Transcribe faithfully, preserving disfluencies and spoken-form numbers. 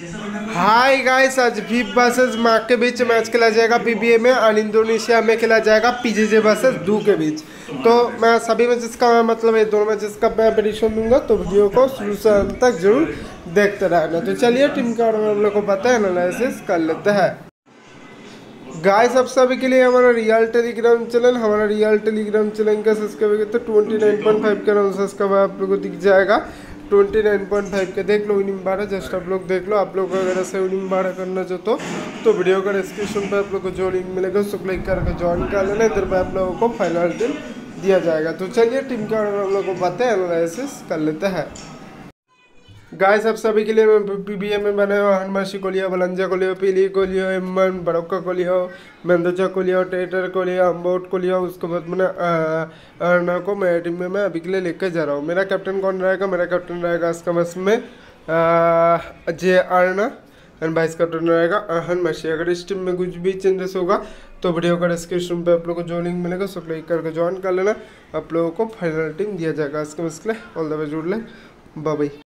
हाय guys, आज वीप versus मार्क के बीच मैच खेला जाएगा पीबीए में और इंडोनेशिया में खेला जाएगा पीजेजे वर्सेस डू के बीच। तो मैं सभी मैचेस का मतलब ये दोनों मैचेस का मैं प्रेडिक्शन दूंगा, तो वीडियो को शुरू से अंत तक जरूर देखते रहना। तो चलिए टीम के बारे में हम लोग को पता है, एनालिसिस कर लेते हैं। गाइस, अब सभी के लिए हमारा रियल टेलीग्राम चैनल हमारा रियल टेलीग्राम चैनल का सब्सक्राइब तो ट्वेंटी नाइन पॉइंट फाइव का नाम सब्सक्राइब आप लोगों को दिख जाएगा। ट्वेंटी नाइन पॉइंट फाइव के देख लो, विनिंग बारह जस्ट आप लोग देख लो। आप लोग अगर ऐसे विनिंग बारह करना चाहते हो तो वीडियो का डिस्क्रिप्शन पे आप लोग को जो लिंक मिलेगा उसको क्लिक करके ज्वाइन कर लेना। इधर पे आप लोगों को फाइनल टीम दिया जाएगा। तो चलिए टीम के बारे में हम लोग को पता है, एनालिसिस कर लेते हैं। गाइस, अब सभी के लिए मैं पीबीए में बने हुआ हनमर्शी को लिया, बलंजा को लिया, पीली को लिया, इमन बड़ौका को लिया, मेंदोजा को लिया, टेटर को लिया, अम्बोट को लिया। उसके बाद मैंने अर्ना को मेरे टीम में मैं अभी के लिए लेकर जा रहा हूँ। मेरा कैप्टन कौन रहेगा? मेरा कैप्टन रहेगा इसका मैच में अजय अर्ना एंड वाइस कैप्टन रहेगा हनमर्शी। अगर इस टीम में कुछ भी चेंजेस होगा तो वीडियो का डिस्क्रिप्शन पे आप लोगों को जो लिंक मिलेगा उसको क्लिक करके ज्वाइन कर लेना। आप लोगों को फाइनल टीम दिया जाएगा। इसके मैच के लिए ऑल द वे जुड़ लें। Bye bye.